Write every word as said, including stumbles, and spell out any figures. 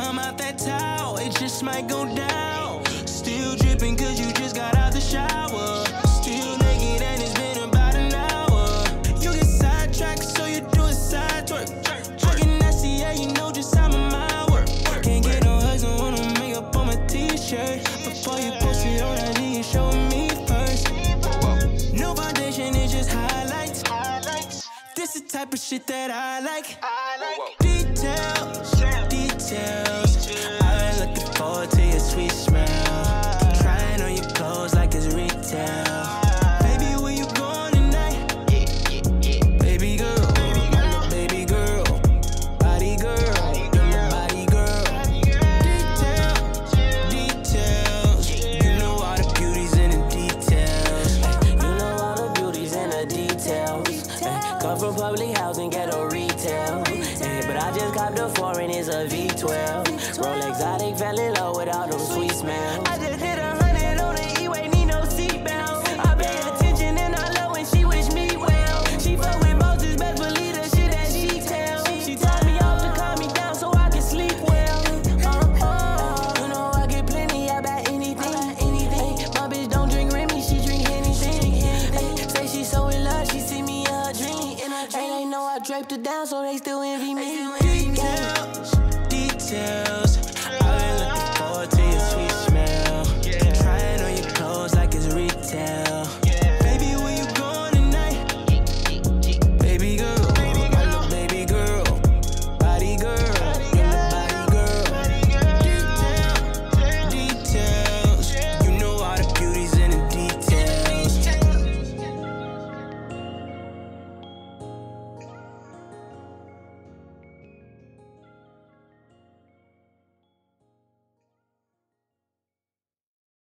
come out that towel, it just might go down. Still dripping cause you just got out the shower. Still naked and it's been about an hour. You get sidetracked so you do a side twerk. Talking nasty, yeah, you know just how my mind work. Can't get no hugs, don't wanna make up on my t-shirt. Before you post it on I need you showing me first. No foundation, it's just highlights. This the type of shit that I like. Details, details. I've been looking forward to your sweet smell. Trying on your clothes like it's retail. Baby, where you going tonight? Baby girl, baby girl, body girl, body girl. Details, details. You know all the beauties in the details. You know all the beauties in the details. Come from public housing, ghetto retail. But I just copped a foreign, it's a V twelve. Roll exotic, fell in love with all them sweet smells. I just hit a hundred on the E-way, need no seatbelt. I pay attention and I love when she wish me well. She fuck with bosses, best believe the shit that she tell. She taught me off to calm me down so I can sleep well. Uh, uh, you know I get plenty, I buy anything. anything. My bitch don't drink Remy, she drink anything. Ay, say she so in love, she see me in her dream. And they know I draped her down so they still envy me. Details, details.